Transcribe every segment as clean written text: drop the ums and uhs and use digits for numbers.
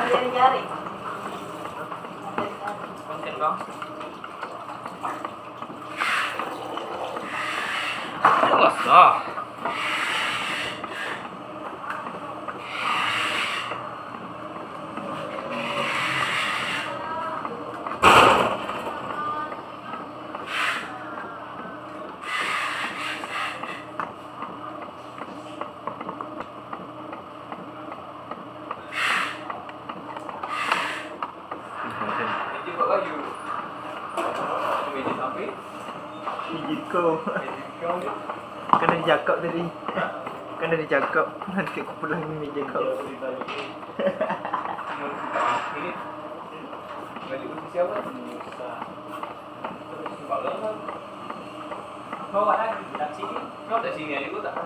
jari. Konten bang. Jelas lah. Kau kena dicakap tadi. Kena dicakap nanti aku pulang ni meja kau. Balik ke siapa? Kau ada di sini? Kau di sini aja tak?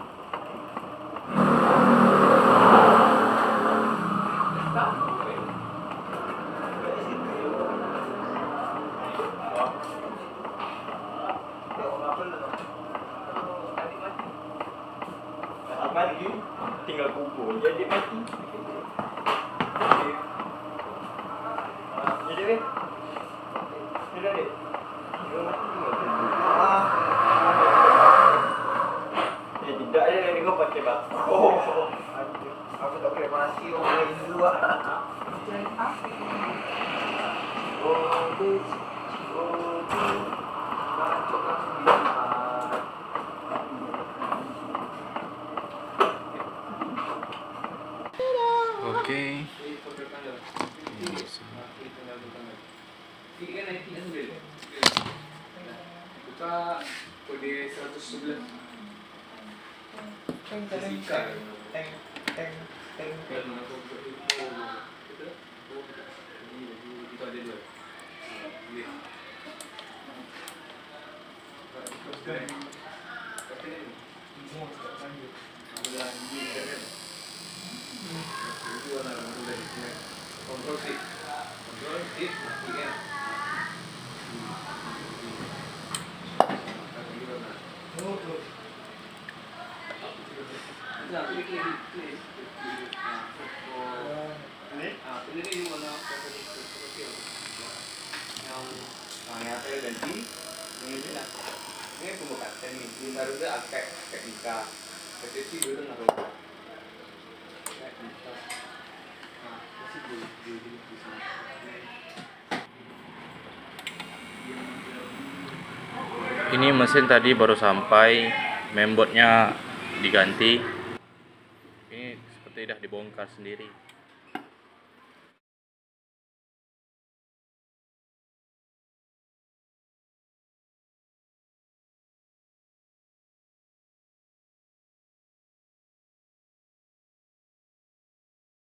Mati tinggal kubur jadi mati. Jadi weh. Sudah deh. Dia mati tinggal kubur. Tidak ada ni kau pakai bak. Oh. Aku tak boleh mati orang lain dulu ah. Oh, bitch. Oh, bitch. Bacok langsung dia. Okey. Buka kode 111. Teng teng. Itu ada dua. Kontrol C, matikan. Nah, klik. Pilih ni mana yang saya ganti. Ini nak. Ini pembukaan ini. Ini baru dia aspek teknika. Persepsi dulu nak. Ini mesin tadi baru sampai, mainboardnya diganti. Ini seperti dah dibongkar sendiri.